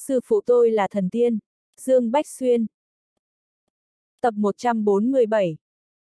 Sư phụ tôi là thần tiên. Dương Bách Xuyên. Tập 147.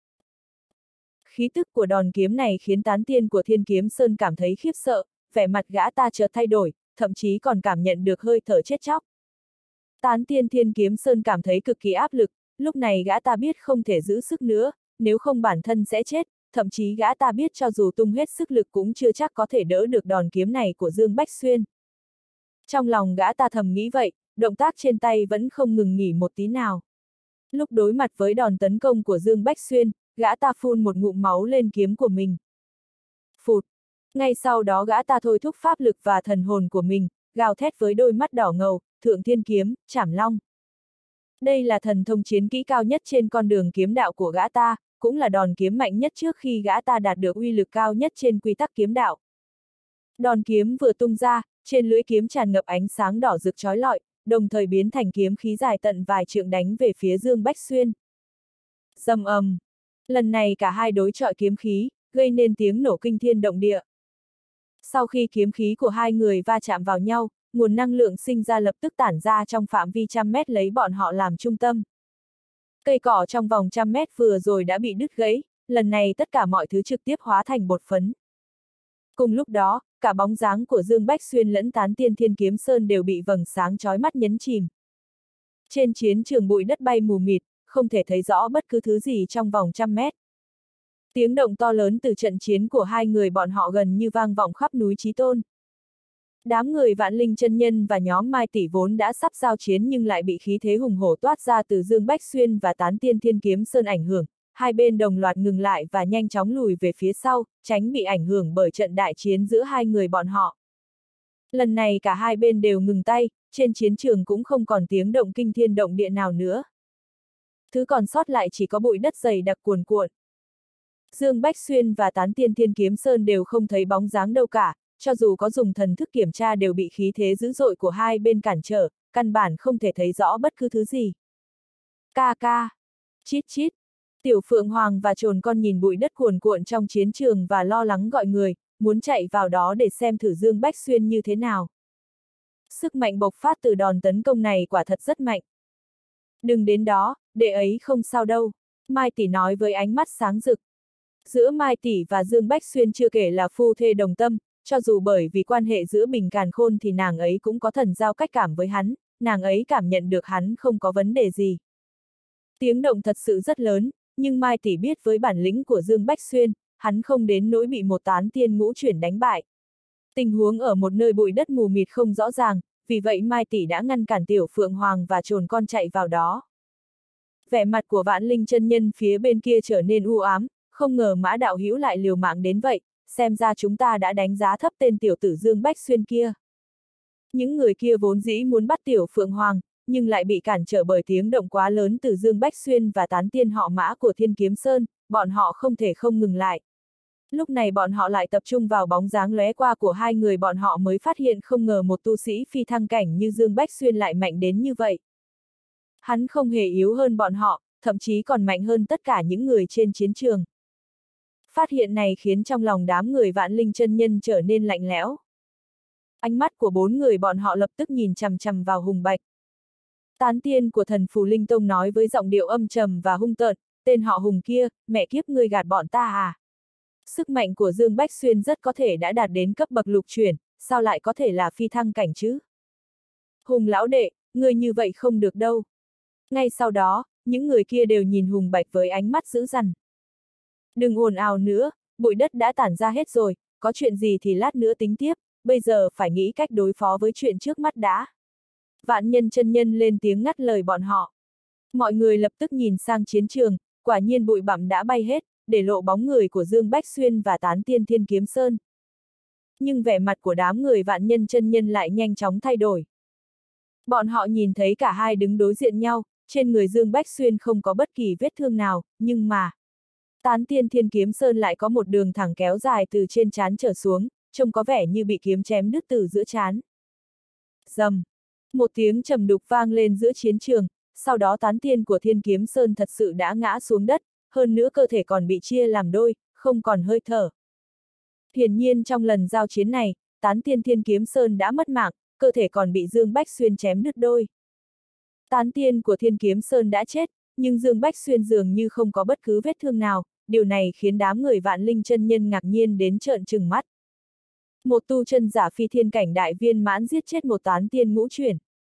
Khí tức của đòn kiếm này khiến tán tiên của Thiên Kiếm Sơn cảm thấy khiếp sợ, vẻ mặt gã ta chợt thay đổi, thậm chí còn cảm nhận được hơi thở chết chóc. Tán tiên Thiên Kiếm Sơn cảm thấy cực kỳ áp lực, lúc này gã ta biết không thể giữ sức nữa, nếu không bản thân sẽ chết, thậm chí gã ta biết cho dù tung hết sức lực cũng chưa chắc có thể đỡ được đòn kiếm này của Dương Bách Xuyên. Trong lòng gã ta thầm nghĩ vậy, động tác trên tay vẫn không ngừng nghỉ một tí nào. Lúc đối mặt với đòn tấn công của Dương Bách Xuyên, gã ta phun một ngụm máu lên kiếm của mình. Phụt! Ngay sau đó gã ta thôi thúc pháp lực và thần hồn của mình, gào thét với đôi mắt đỏ ngầu, Thượng Thiên Kiếm, Trảm Long. Đây là thần thông chiến kỹ cao nhất trên con đường kiếm đạo của gã ta, cũng là đòn kiếm mạnh nhất trước khi gã ta đạt được uy lực cao nhất trên quy tắc kiếm đạo. Đòn kiếm vừa tung ra, trên lưỡi kiếm tràn ngập ánh sáng đỏ rực chói lọi, đồng thời biến thành kiếm khí dài tận vài trượng đánh về phía Dương Bách Xuyên. Rầm ầm. Lần này cả hai đối chọi kiếm khí, gây nên tiếng nổ kinh thiên động địa. Sau khi kiếm khí của hai người va chạm vào nhau, nguồn năng lượng sinh ra lập tức tản ra trong phạm vi 100 mét lấy bọn họ làm trung tâm. Cây cỏ trong vòng 100 mét vừa rồi đã bị đứt gãy, lần này tất cả mọi thứ trực tiếp hóa thành bột phấn. Cùng lúc đó, cả bóng dáng của Dương Bách Xuyên lẫn tán tiên Thiên Kiếm Sơn đều bị vầng sáng chói mắt nhấn chìm. Trên chiến trường bụi đất bay mù mịt, không thể thấy rõ bất cứ thứ gì trong vòng 100 mét. Tiếng động to lớn từ trận chiến của hai người bọn họ gần như vang vọng khắp núi Chí Tôn. Đám người Vạn Linh chân nhân và nhóm Mai Tỷ vốn đã sắp giao chiến nhưng lại bị khí thế hùng hổ toát ra từ Dương Bách Xuyên và tán tiên Thiên Kiếm Sơn ảnh hưởng, hai bên đồng loạt ngừng lại và nhanh chóng lùi về phía sau, tránh bị ảnh hưởng bởi trận đại chiến giữa hai người bọn họ. Lần này cả hai bên đều ngừng tay, trên chiến trường cũng không còn tiếng động kinh thiên động địa nào nữa. Thứ còn sót lại chỉ có bụi đất dày đặc cuồn cuộn. Dương Bách Xuyên và tán tiên Thiên Kiếm Sơn đều không thấy bóng dáng đâu cả, cho dù có dùng thần thức kiểm tra đều bị khí thế dữ dội của hai bên cản trở, căn bản không thể thấy rõ bất cứ thứ gì. Ca ca! Chít chít! Tiểu Phượng Hoàng và Trồn Con nhìn bụi đất cuồn cuộn trong chiến trường và lo lắng gọi người, muốn chạy vào đó để xem thử Dương Bách Xuyên như thế nào. Sức mạnh bộc phát từ đòn tấn công này quả thật rất mạnh. Đừng đến đó, đệ ấy không sao đâu, Mai Tỷ nói với ánh mắt sáng rực. Giữa Mai Tỷ và Dương Bách Xuyên chưa kể là phu thê đồng tâm, cho dù bởi vì quan hệ giữa Bình Càn Khôn thì nàng ấy cũng có thần giao cách cảm với hắn, nàng ấy cảm nhận được hắn không có vấn đề gì. Tiếng động thật sự rất lớn, nhưng Mai Tỷ biết với bản lĩnh của Dương Bách Xuyên, hắn không đến nỗi bị một tán tiên ngũ chuyển đánh bại. Tình huống ở một nơi bụi đất mù mịt không rõ ràng, vì vậy Mai Tỷ đã ngăn cản Tiểu Phượng Hoàng và Trồn Con chạy vào đó. Vẻ mặt của Vạn Linh chân nhân phía bên kia trở nên u ám, không ngờ Mã đạo hữu lại liều mạng đến vậy, xem ra chúng ta đã đánh giá thấp tên tiểu tử Dương Bách Xuyên kia. Những người kia vốn dĩ muốn bắt Tiểu Phượng Hoàng, nhưng lại bị cản trở bởi tiếng động quá lớn từ Dương Bách Xuyên và tán tiên họ Mã của Thiên Kiếm Sơn, bọn họ không thể không ngừng lại. Lúc này bọn họ lại tập trung vào bóng dáng lóe qua của hai người bọn họ mới phát hiện không ngờ một tu sĩ phi thăng cảnh như Dương Bách Xuyên lại mạnh đến như vậy. Hắn không hề yếu hơn bọn họ, thậm chí còn mạnh hơn tất cả những người trên chiến trường. Phát hiện này khiến trong lòng đám người Vạn Linh chân nhân trở nên lạnh lẽo. Ánh mắt của bốn người bọn họ lập tức nhìn chằm chằm vào Hùng Bạch. Tán tiên của Thần Phù Linh Tông nói với giọng điệu âm trầm và hung tợn, tên họ Hùng kia, mẹ kiếp ngươi gạt bọn ta à? Sức mạnh của Dương Bách Xuyên rất có thể đã đạt đến cấp bậc lục chuyển, sao lại có thể là phi thăng cảnh chứ? Hùng lão đệ, ngươi như vậy không được đâu. Ngay sau đó, những người kia đều nhìn Hùng Bạch với ánh mắt dữ dằn. Đừng ồn ào nữa, bụi đất đã tản ra hết rồi, có chuyện gì thì lát nữa tính tiếp, bây giờ phải nghĩ cách đối phó với chuyện trước mắt đã. Vạn Nhân chân nhân lên tiếng ngắt lời bọn họ. Mọi người lập tức nhìn sang chiến trường, quả nhiên bụi bặm đã bay hết, để lộ bóng người của Dương Bách Xuyên và tán tiên Thiên Kiếm Sơn. Nhưng vẻ mặt của đám người Vạn Nhân chân nhân lại nhanh chóng thay đổi. Bọn họ nhìn thấy cả hai đứng đối diện nhau, trên người Dương Bách Xuyên không có bất kỳ vết thương nào, nhưng mà tán tiên Thiên Kiếm Sơn lại có một đường thẳng kéo dài từ trên trán trở xuống, trông có vẻ như bị kiếm chém đứt từ giữa trán. Rầm. Một tiếng trầm đục vang lên giữa chiến trường, sau đó tán tiên của Thiên Kiếm Sơn thật sự đã ngã xuống đất, hơn nữa cơ thể còn bị chia làm đôi, không còn hơi thở. Hiển nhiên trong lần giao chiến này, tán tiên Thiên Kiếm Sơn đã mất mạng, cơ thể còn bị Dương Bách Xuyên chém đứt đôi. Tán tiên của Thiên Kiếm Sơn đã chết, nhưng Dương Bách Xuyên dường như không có bất cứ vết thương nào, điều này khiến đám người Vạn Linh chân nhân ngạc nhiên đến trợn trừng mắt. Một tu chân giả phi thiên cảnh đại viên mãn giết chết một tán tiên ngũ chuyển.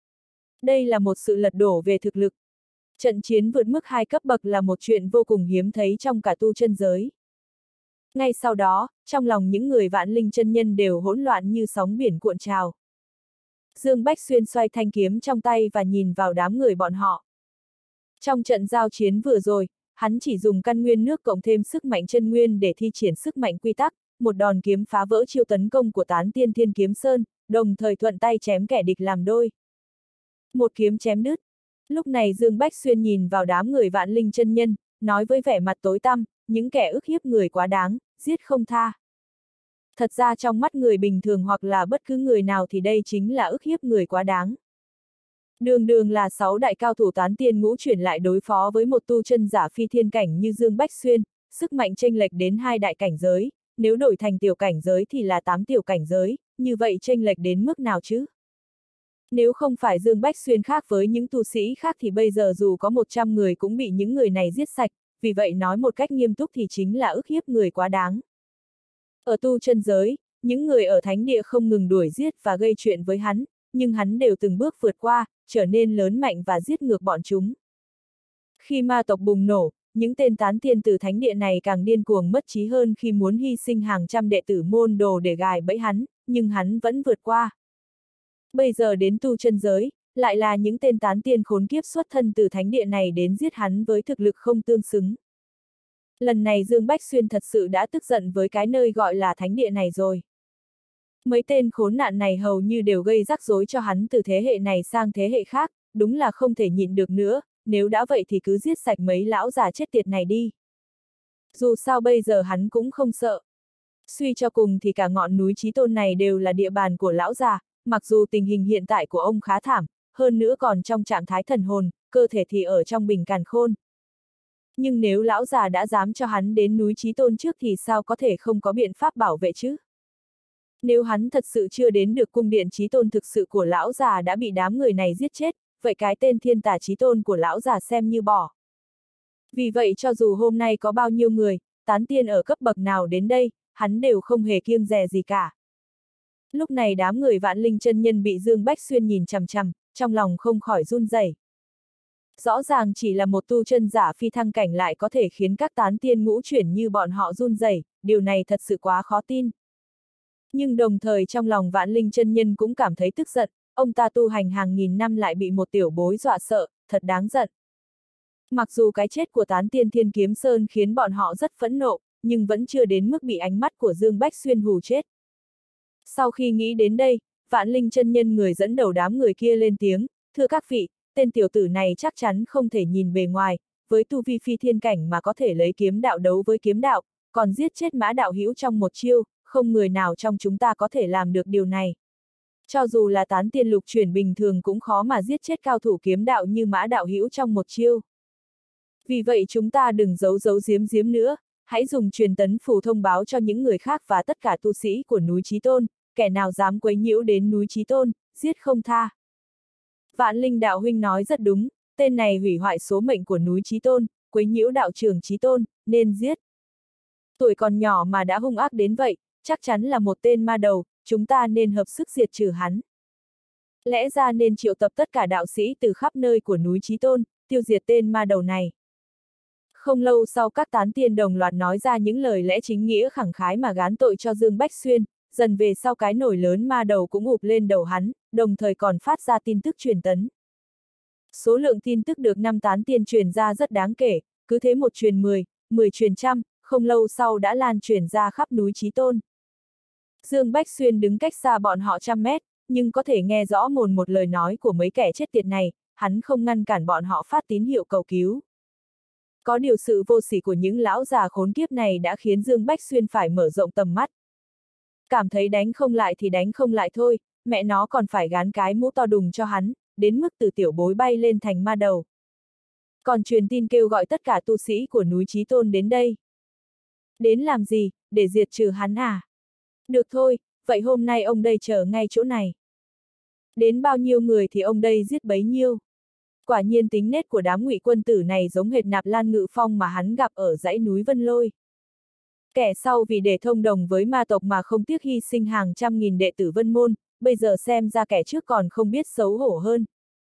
Đây là một sự lật đổ về thực lực. Trận chiến vượt mức 2 cấp bậc là một chuyện vô cùng hiếm thấy trong cả tu chân giới. Ngay sau đó, trong lòng những người Vạn Linh chân nhân đều hỗn loạn như sóng biển cuộn trào. Dương Bách Xuyên xoay thanh kiếm trong tay và nhìn vào đám người bọn họ. Trong trận giao chiến vừa rồi, hắn chỉ dùng căn nguyên nước cộng thêm sức mạnh chân nguyên để thi triển sức mạnh quy tắc, một đòn kiếm phá vỡ chiêu tấn công của tán tiên Thiên Kiếm Sơn, đồng thời thuận tay chém kẻ địch làm đôi. Một kiếm chém đứt. Lúc này Dương Bách Xuyên nhìn vào đám người Vạn Linh chân nhân, nói với vẻ mặt tối tăm, những kẻ ức hiếp người quá đáng, giết không tha. Thật ra trong mắt người bình thường hoặc là bất cứ người nào thì đây chính là ức hiếp người quá đáng. Đường đường là 6 đại cao thủ tán tiên ngũ chuyển lại đối phó với một tu chân giả phi thiên cảnh như Dương Bách Xuyên, sức mạnh chênh lệch đến 2 đại cảnh giới, nếu đổi thành tiểu cảnh giới thì là 8 tiểu cảnh giới, như vậy chênh lệch đến mức nào chứ? Nếu không phải Dương Bách Xuyên khác với những tu sĩ khác thì bây giờ dù có 100 người cũng bị những người này giết sạch, vì vậy nói một cách nghiêm túc thì chính là ức hiếp người quá đáng. Ở tu chân giới, những người ở thánh địa không ngừng đuổi giết và gây chuyện với hắn, nhưng hắn đều từng bước vượt qua, trở nên lớn mạnh và giết ngược bọn chúng. Khi ma tộc bùng nổ, những tên tán tiên từ thánh địa này càng điên cuồng mất trí hơn khi muốn hy sinh hàng trăm đệ tử môn đồ để gài bẫy hắn, nhưng hắn vẫn vượt qua. Bây giờ đến tu chân giới, lại là những tên tán tiên khốn kiếp xuất thân từ thánh địa này đến giết hắn với thực lực không tương xứng. Lần này Dương Bách Xuyên thật sự đã tức giận với cái nơi gọi là thánh địa này rồi. Mấy tên khốn nạn này hầu như đều gây rắc rối cho hắn từ thế hệ này sang thế hệ khác, đúng là không thể nhịn được nữa, nếu đã vậy thì cứ giết sạch mấy lão già chết tiệt này đi. Dù sao bây giờ hắn cũng không sợ. Suy cho cùng thì cả ngọn núi Chí Tôn này đều là địa bàn của lão già, mặc dù tình hình hiện tại của ông khá thảm, hơn nữa còn trong trạng thái thần hồn, cơ thể thì ở trong bình càn khôn. Nhưng nếu lão già đã dám cho hắn đến núi Chí Tôn trước thì sao có thể không có biện pháp bảo vệ chứ? Nếu hắn thật sự chưa đến được cung điện Chí Tôn thực sự của lão già đã bị đám người này giết chết, vậy cái tên Thiên Tà Chí Tôn của lão già xem như bỏ. Vì vậy cho dù hôm nay có bao nhiêu người, tán tiên ở cấp bậc nào đến đây, hắn đều không hề kiêng dè gì cả. Lúc này đám người Vạn Linh chân nhân bị Dương Bách Xuyên nhìn chằm chằm, trong lòng không khỏi run rẩy. Rõ ràng chỉ là một tu chân giả phi thăng cảnh lại có thể khiến các tán tiên ngũ chuyển như bọn họ run rẩy, điều này thật sự quá khó tin. Nhưng đồng thời trong lòng Vạn Linh chân nhân cũng cảm thấy tức giận, ông ta tu hành hàng nghìn năm lại bị một tiểu bối dọa sợ, thật đáng giận. Mặc dù cái chết của tán tiên Thiên Kiếm Sơn khiến bọn họ rất phẫn nộ, nhưng vẫn chưa đến mức bị ánh mắt của Dương Bách Xuyên hù chết. Sau khi nghĩ đến đây, Vạn Linh chân nhân người dẫn đầu đám người kia lên tiếng, thưa các vị, tên tiểu tử này chắc chắn không thể nhìn bề ngoài, với tu vi phi thiên cảnh mà có thể lấy kiếm đạo đấu với kiếm đạo, còn giết chết Mã đạo hữu trong một chiêu, không người nào trong chúng ta có thể làm được điều này. Cho dù là tán tiên lục chuyển bình thường cũng khó mà giết chết cao thủ kiếm đạo như Mã đạo hữu trong một chiêu. Vì vậy chúng ta đừng giấu giấu giếm giếm nữa, hãy dùng truyền tấn phù thông báo cho những người khác và tất cả tu sĩ của núi Chí Tôn, kẻ nào dám quấy nhiễu đến núi Chí Tôn, giết không tha. Vạn Linh đạo huynh nói rất đúng, tên này hủy hoại số mệnh của núi Chí Tôn, quấy nhiễu đạo trưởng Chí Tôn, nên giết. Tuổi còn nhỏ mà đã hung ác đến vậy, chắc chắn là một tên ma đầu, chúng ta nên hợp sức diệt trừ hắn. Lẽ ra nên triệu tập tất cả đạo sĩ từ khắp nơi của núi Chí Tôn, tiêu diệt tên ma đầu này. Không lâu sau các tán tiên đồng loạt nói ra những lời lẽ chính nghĩa khẳng khái mà gán tội cho Dương Bách Xuyên, dần về sau cái nổi lớn ma đầu cũng ụp lên đầu hắn, đồng thời còn phát ra tin tức truyền tấn. Số lượng tin tức được 5 tán tiên truyền ra rất đáng kể, cứ thế một truyền 10, 10 truyền trăm, không lâu sau đã lan truyền ra khắp núi Chí Tôn. Dương Bách Xuyên đứng cách xa bọn họ trăm mét, nhưng có thể nghe rõ mồn một lời nói của mấy kẻ chết tiệt này, hắn không ngăn cản bọn họ phát tín hiệu cầu cứu. Có điều sự vô sỉ của những lão già khốn kiếp này đã khiến Dương Bách Xuyên phải mở rộng tầm mắt. Cảm thấy đánh không lại thì đánh không lại thôi, mẹ nó còn phải gán cái mũ to đùng cho hắn, đến mức từ tiểu bối bay lên thành ma đầu. Còn truyền tin kêu gọi tất cả tu sĩ của núi Chí Tôn đến đây. Đến làm gì, để diệt trừ hắn à? Được thôi, vậy hôm nay ông đây chờ ngay chỗ này. Đến bao nhiêu người thì ông đây giết bấy nhiêu. Quả nhiên tính nết của đám Ngụy quân tử này giống hệt Nạp Lan Ngự Phong mà hắn gặp ở dãy núi Vân Lôi. Kẻ sau vì để thông đồng với ma tộc mà không tiếc hy sinh hàng trăm nghìn đệ tử Vân Môn, bây giờ xem ra kẻ trước còn không biết xấu hổ hơn.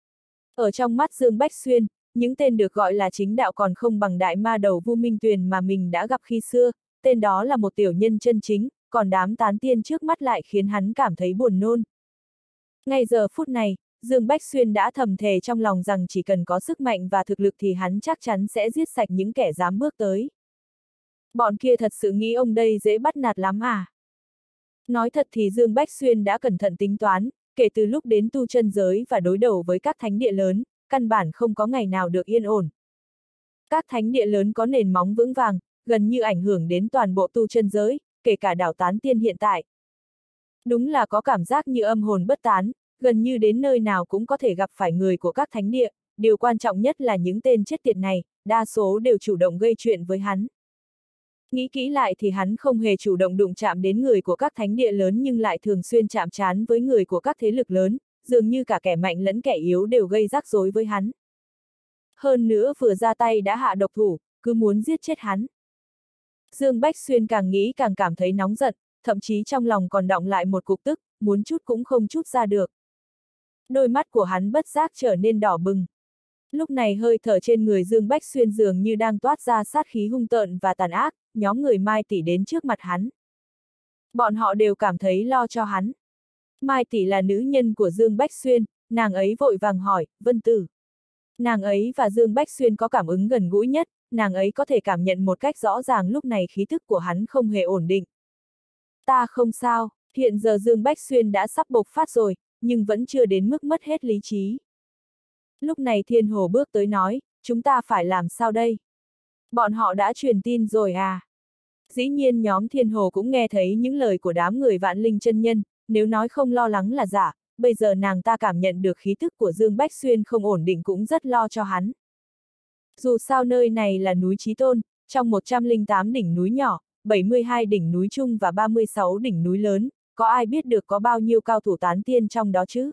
Ở trong mắt Dương Bách Xuyên, những tên được gọi là chính đạo còn không bằng đại ma đầu Vu Minh Tuyền mà mình đã gặp khi xưa, tên đó là một tiểu nhân chân chính, còn đám tán tiên trước mắt lại khiến hắn cảm thấy buồn nôn. Ngay giờ phút này, Dương Bách Xuyên đã thầm thề trong lòng rằng chỉ cần có sức mạnh và thực lực thì hắn chắc chắn sẽ giết sạch những kẻ dám bước tới. Bọn kia thật sự nghĩ ông đây dễ bắt nạt lắm à? Nói thật thì Dương Bách Xuyên đã cẩn thận tính toán, kể từ lúc đến tu chân giới và đối đầu với các thánh địa lớn, căn bản không có ngày nào được yên ổn. Các thánh địa lớn có nền móng vững vàng, gần như ảnh hưởng đến toàn bộ tu chân giới, kể cả đảo Tán Tiên hiện tại. Đúng là có cảm giác như âm hồn bất tán, gần như đến nơi nào cũng có thể gặp phải người của các thánh địa, điều quan trọng nhất là những tên chết tiệt này, đa số đều chủ động gây chuyện với hắn. Nghĩ kỹ lại thì hắn không hề chủ động đụng chạm đến người của các thánh địa lớn nhưng lại thường xuyên chạm trán với người của các thế lực lớn, dường như cả kẻ mạnh lẫn kẻ yếu đều gây rắc rối với hắn. Hơn nữa vừa ra tay đã hạ độc thủ, cứ muốn giết chết hắn. Dương Bách Xuyên càng nghĩ càng cảm thấy nóng giận, thậm chí trong lòng còn đọng lại một cục tức, muốn chút cũng không chút ra được. Đôi mắt của hắn bất giác trở nên đỏ bừng. Lúc này hơi thở trên người Dương Bách Xuyên dường như đang toát ra sát khí hung tợn và tàn ác, nhóm người Mai Tỷ đến trước mặt hắn. Bọn họ đều cảm thấy lo cho hắn. Mai Tỷ là nữ nhân của Dương Bách Xuyên, nàng ấy vội vàng hỏi, Vân Tử. Nàng ấy và Dương Bách Xuyên có cảm ứng gần gũi nhất, nàng ấy có thể cảm nhận một cách rõ ràng lúc này khí thức của hắn không hề ổn định. Ta không sao, hiện giờ Dương Bách Xuyên đã sắp bộc phát rồi, nhưng vẫn chưa đến mức mất hết lý trí. Lúc này Thiên Hồ bước tới nói, chúng ta phải làm sao đây? Bọn họ đã truyền tin rồi à? Dĩ nhiên nhóm Thiên Hồ cũng nghe thấy những lời của đám người Vạn Linh chân nhân, nếu nói không lo lắng là giả, bây giờ nàng ta cảm nhận được khí thức của Dương Bách Xuyên không ổn định cũng rất lo cho hắn. Dù sao nơi này là núi Chí Tôn, trong 108 đỉnh núi nhỏ, 72 đỉnh núi chung và 36 đỉnh núi lớn, có ai biết được có bao nhiêu cao thủ tán tiên trong đó chứ?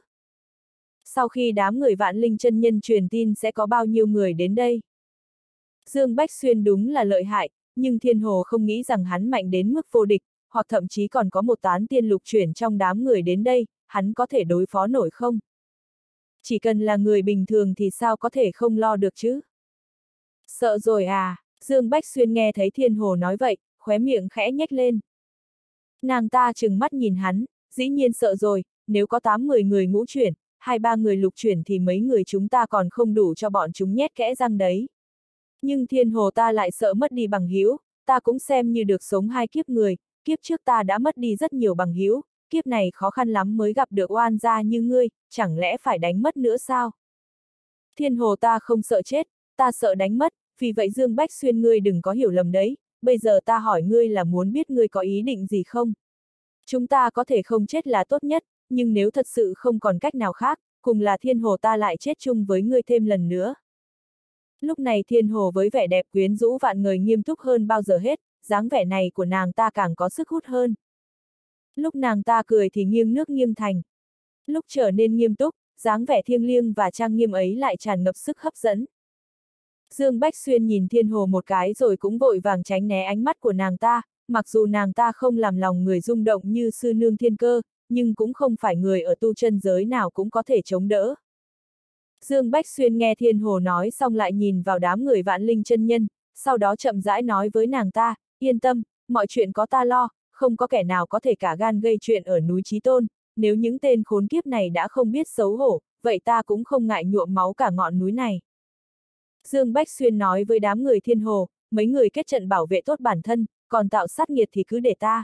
Sau khi đám người Vạn Linh chân nhân truyền tin sẽ có bao nhiêu người đến đây? Dương Bách Xuyên đúng là lợi hại, nhưng Thiên Hồ không nghĩ rằng hắn mạnh đến mức vô địch, hoặc thậm chí còn có một tán tiên lục chuyển trong đám người đến đây, hắn có thể đối phó nổi không? Chỉ cần là người bình thường thì sao có thể không lo được chứ? Sợ rồi à? Dương Bách Xuyên nghe thấy Thiên Hồ nói vậy, khóe miệng khẽ nhếch lên. Nàng ta trừng mắt nhìn hắn, dĩ nhiên sợ rồi, nếu có 8-10 người ngũ chuyển, 2-3 người lục chuyển thì mấy người chúng ta còn không đủ cho bọn chúng nhét kẽ răng đấy. Nhưng Thiên Hồ ta lại sợ mất đi bằng hữu, ta cũng xem như được sống 2 kiếp người, kiếp trước ta đã mất đi rất nhiều bằng hữu, kiếp này khó khăn lắm mới gặp được oan gia như ngươi, chẳng lẽ phải đánh mất nữa sao? Thiên Hồ ta không sợ chết, ta sợ đánh mất, vì vậy Dương Bách Xuyên ngươi đừng có hiểu lầm đấy, bây giờ ta hỏi ngươi là muốn biết ngươi có ý định gì không? Chúng ta có thể không chết là tốt nhất, nhưng nếu thật sự không còn cách nào khác, cùng là Thiên Hồ ta lại chết chung với ngươi thêm lần nữa. Lúc này Thiên Hồ với vẻ đẹp quyến rũ vạn người nghiêm túc hơn bao giờ hết, dáng vẻ này của nàng ta càng có sức hút hơn. Lúc nàng ta cười thì nghiêng nước nghiêng thành. Lúc trở nên nghiêm túc, dáng vẻ thiêng liêng và trang nghiêm ấy lại tràn ngập sức hấp dẫn. Dương Bách Xuyên nhìn Thiên Hồ một cái rồi cũng vội vàng tránh né ánh mắt của nàng ta, mặc dù nàng ta không làm lòng người rung động như sư nương Thiên Cơ, nhưng cũng không phải người ở tu chân giới nào cũng có thể chống đỡ. Dương Bách Xuyên nghe Thiên Hồ nói xong lại nhìn vào đám người Vạn Linh chân nhân, sau đó chậm rãi nói với nàng ta, yên tâm, mọi chuyện có ta lo, không có kẻ nào có thể cả gan gây chuyện ở núi Chí Tôn, nếu những tên khốn kiếp này đã không biết xấu hổ, vậy ta cũng không ngại nhuộm máu cả ngọn núi này. Dương Bách Xuyên nói với đám người Thiên Hồ, mấy người kết trận bảo vệ tốt bản thân, còn tạo sát nghiệt thì cứ để ta.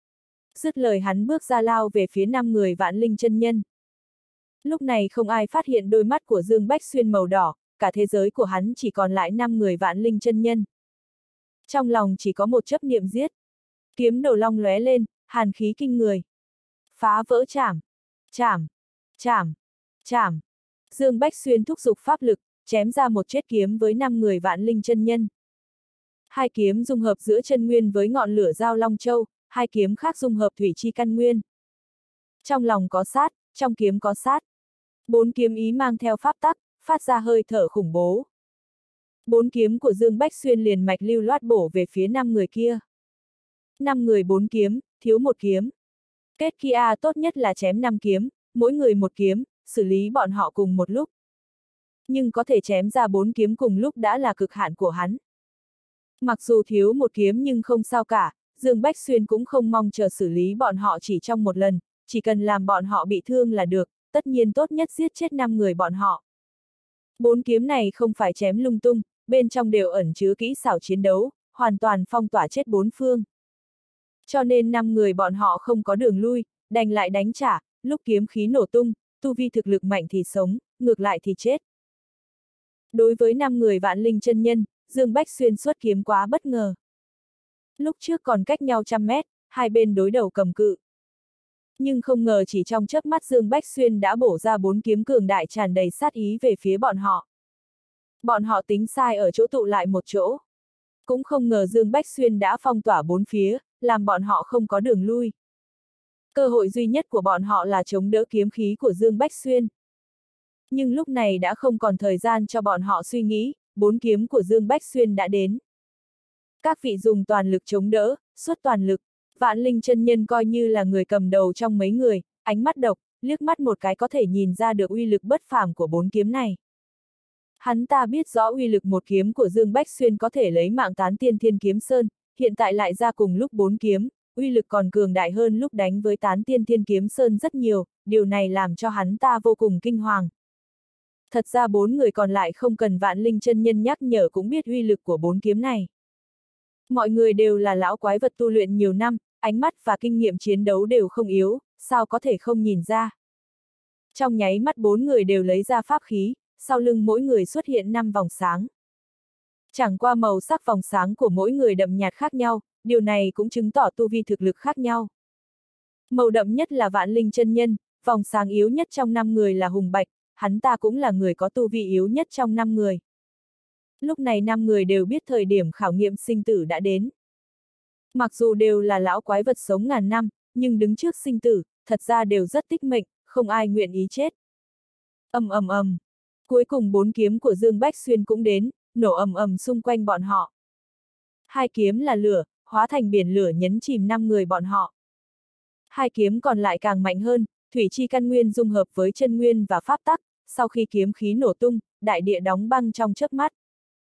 Dứt lời hắn bước ra lao về phía 5 người Vạn Linh chân nhân. Lúc này không ai phát hiện đôi mắt của Dương Bách Xuyên màu đỏ, cả thế giới của hắn chỉ còn lại 5 người Vạn Linh chân nhân. Trong lòng chỉ có một chấp niệm giết. Kiếm đầu long lóe lên, hàn khí kinh người. Phá vỡ chảm, chảm, chảm, chảm. Dương Bách Xuyên thúc giục pháp lực, chém ra một chết kiếm với 5 người Vạn Linh chân nhân. 2 kiếm dung hợp giữa chân nguyên với ngọn lửa giao long châu, 2 kiếm khác dung hợp thủy chi căn nguyên. Trong lòng có sát, trong kiếm có sát. Bốn kiếm ý mang theo pháp tắc, phát ra hơi thở khủng bố. Bốn kiếm của Dương Bách Xuyên liền mạch lưu loát bổ về phía 5 người kia. 5 người 4 kiếm, thiếu một kiếm. Kết kia tốt nhất là chém 5 kiếm, mỗi người một kiếm, xử lý bọn họ cùng một lúc. Nhưng có thể chém ra 4 kiếm cùng lúc đã là cực hạn của hắn. Mặc dù thiếu một kiếm nhưng không sao cả, Dương Bách Xuyên cũng không mong chờ xử lý bọn họ chỉ trong một lần, chỉ cần làm bọn họ bị thương là được, tất nhiên tốt nhất giết chết 5 người bọn họ. 4 kiếm này không phải chém lung tung, bên trong đều ẩn chứa kỹ xảo chiến đấu, hoàn toàn phong tỏa chết 4 phương. Cho nên 5 người bọn họ không có đường lui, đành lại đánh trả, lúc kiếm khí nổ tung, tu vi thực lực mạnh thì sống, ngược lại thì chết. Đối với 5 người Vạn Linh chân nhân, Dương Bách Xuyên xuất kiếm quá bất ngờ. Lúc trước còn cách nhau 100 mét, hai bên đối đầu cầm cự. Nhưng không ngờ chỉ trong chớp mắt Dương Bách Xuyên đã bổ ra 4 kiếm cường đại tràn đầy sát ý về phía bọn họ. Bọn họ tính sai ở chỗ tụ lại một chỗ. Cũng không ngờ Dương Bách Xuyên đã phong tỏa 4 phía, làm bọn họ không có đường lui. Cơ hội duy nhất của bọn họ là chống đỡ kiếm khí của Dương Bách Xuyên. Nhưng lúc này đã không còn thời gian cho bọn họ suy nghĩ, 4 kiếm của Dương Bách Xuyên đã đến. Các vị dùng toàn lực chống đỡ, xuất toàn lực. Vạn Linh chân nhân coi như là người cầm đầu trong mấy người, ánh mắt độc, liếc mắt một cái có thể nhìn ra được uy lực bất phàm của 4 kiếm này. Hắn ta biết rõ uy lực một kiếm của Dương Bách Xuyên có thể lấy mạng tán tiên Thiên Kiếm Sơn, hiện tại lại ra cùng lúc 4 kiếm, uy lực còn cường đại hơn lúc đánh với tán tiên Thiên Kiếm Sơn rất nhiều, điều này làm cho hắn ta vô cùng kinh hoàng. Thật ra 4 người còn lại không cần Vạn Linh chân nhân nhắc nhở cũng biết uy lực của 4 kiếm này. Mọi người đều là lão quái vật tu luyện nhiều năm, ánh mắt và kinh nghiệm chiến đấu đều không yếu, sao có thể không nhìn ra. Trong nháy mắt 4 người đều lấy ra pháp khí, sau lưng mỗi người xuất hiện 5 vòng sáng. Chẳng qua màu sắc vòng sáng của mỗi người đậm nhạt khác nhau, điều này cũng chứng tỏ tu vi thực lực khác nhau. Màu đậm nhất là Vạn Linh chân nhân, vòng sáng yếu nhất trong 5 người là Hùng Bạch, hắn ta cũng là người có tu vi yếu nhất trong 5 người. Lúc này 5 người đều biết thời điểm khảo nghiệm sinh tử đã đến. Mặc dù đều là lão quái vật sống ngàn năm, nhưng đứng trước sinh tử, thật ra đều rất tích mệnh, không ai nguyện ý chết. Ầm ầm ầm. Cuối cùng 4 kiếm của Dương Bách Xuyên cũng đến, nổ ầm ầm xung quanh bọn họ. 2 kiếm là lửa, hóa thành biển lửa nhấn chìm 5 người bọn họ. 2 kiếm còn lại càng mạnh hơn, thủy chi căn nguyên dung hợp với chân nguyên và pháp tắc, sau khi kiếm khí nổ tung, đại địa đóng băng trong chớp mắt.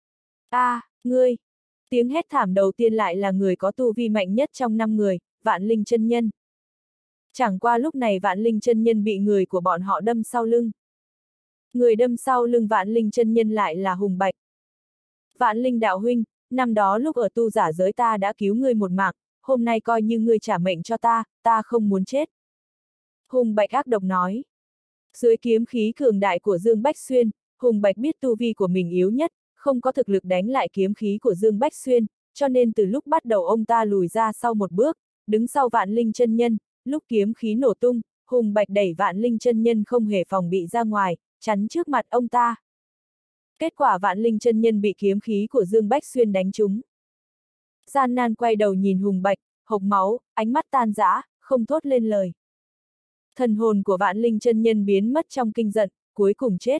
Ngươi! Tiếng hét thảm đầu tiên lại là người có tu vi mạnh nhất trong 5 người, Vạn Linh chân nhân. Chẳng qua lúc này Vạn Linh chân nhân bị người của bọn họ đâm sau lưng. Người đâm sau lưng Vạn Linh chân nhân lại là Hùng Bạch. Vạn Linh đạo huynh, năm đó lúc ở tu giả giới ta đã cứu ngươi một mạng, hôm nay coi như ngươi trả mệnh cho ta không muốn chết. Hùng Bạch ác độc nói. Dưới kiếm khí cường đại của Dương Bách Xuyên, Hùng Bạch biết tu vi của mình yếu nhất, không có thực lực đánh lại kiếm khí của Dương Bách Xuyên, cho nên từ lúc bắt đầu ông ta lùi ra sau một bước, đứng sau Vạn Linh chân nhân, lúc kiếm khí nổ tung, Hùng Bạch đẩy Vạn Linh chân nhân không hề phòng bị ra ngoài, chắn trước mặt ông ta. Kết quả Vạn Linh chân nhân bị kiếm khí của Dương Bách Xuyên đánh trúng. Gian nan quay đầu nhìn Hùng Bạch, hộc máu, ánh mắt tan rã, không thốt lên lời. Thần hồn của Vạn Linh chân nhân biến mất trong kinh giận, cuối cùng chết.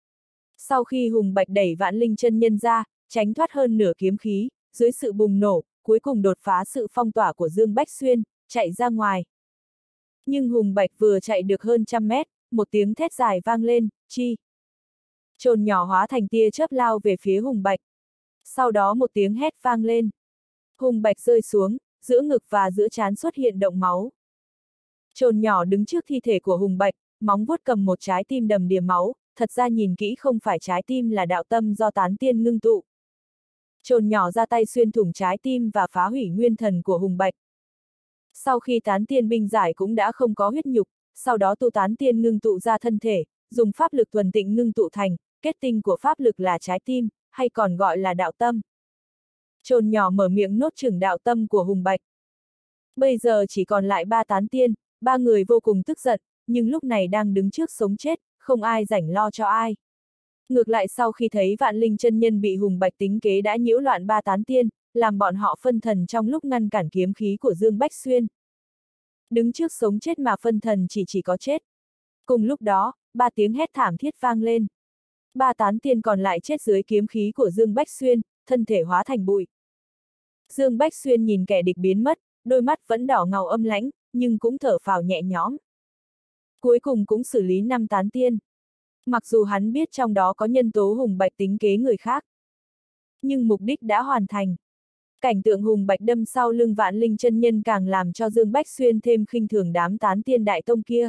Sau khi Hùng Bạch đẩy Vạn Linh chân nhân ra, tránh thoát hơn nửa kiếm khí, dưới sự bùng nổ, cuối cùng đột phá sự phong tỏa của Dương Bách Xuyên, chạy ra ngoài. Nhưng Hùng Bạch vừa chạy được hơn 100 mét, một tiếng thét dài vang lên, chi. Chồn nhỏ hóa thành tia chớp lao về phía Hùng Bạch. Sau đó một tiếng hét vang lên. Hùng Bạch rơi xuống, giữa ngực và giữa trán xuất hiện động máu. Chồn nhỏ đứng trước thi thể của Hùng Bạch, móng vuốt cầm một trái tim đầm đìa máu, thật ra nhìn kỹ không phải trái tim là đạo tâm do tán tiên ngưng tụ. Chồn nhỏ ra tay xuyên thủng trái tim và phá hủy nguyên thần của Hùng Bạch. Sau khi tán tiên binh giải cũng đã không có huyết nhục, sau đó tu tán tiên ngưng tụ ra thân thể, dùng pháp lực thuần tịnh ngưng tụ thành, kết tinh của pháp lực là trái tim, hay còn gọi là đạo tâm. Chồn nhỏ mở miệng nốt chửng đạo tâm của Hùng Bạch. Bây giờ chỉ còn lại 3 tán tiên, 3 người vô cùng tức giận, nhưng lúc này đang đứng trước sống chết, không ai rảnh lo cho ai. Ngược lại sau khi thấy Vạn Linh chân nhân bị Hùng Bạch tính kế đã nhiễu loạn 3 tán tiên, làm bọn họ phân thần trong lúc ngăn cản kiếm khí của Dương Bách Xuyên. Đứng trước sống chết mà phân thần chỉ có chết. Cùng lúc đó, ba tiếng hét thảm thiết vang lên. Ba tán tiên còn lại chết dưới kiếm khí của Dương Bách Xuyên, thân thể hóa thành bụi. Dương Bách Xuyên nhìn kẻ địch biến mất, đôi mắt vẫn đỏ ngầu âm lãnh, nhưng cũng thở phào nhẹ nhõm. Cuối cùng cũng xử lý 5 tán tiên. Mặc dù hắn biết trong đó có nhân tố Hùng Bạch tính kế người khác, nhưng mục đích đã hoàn thành. Cảnh tượng Hùng Bạch đâm sau lưng Vạn Linh chân nhân càng làm cho Dương Bách Xuyên thêm khinh thường đám tán tiên đại tông kia.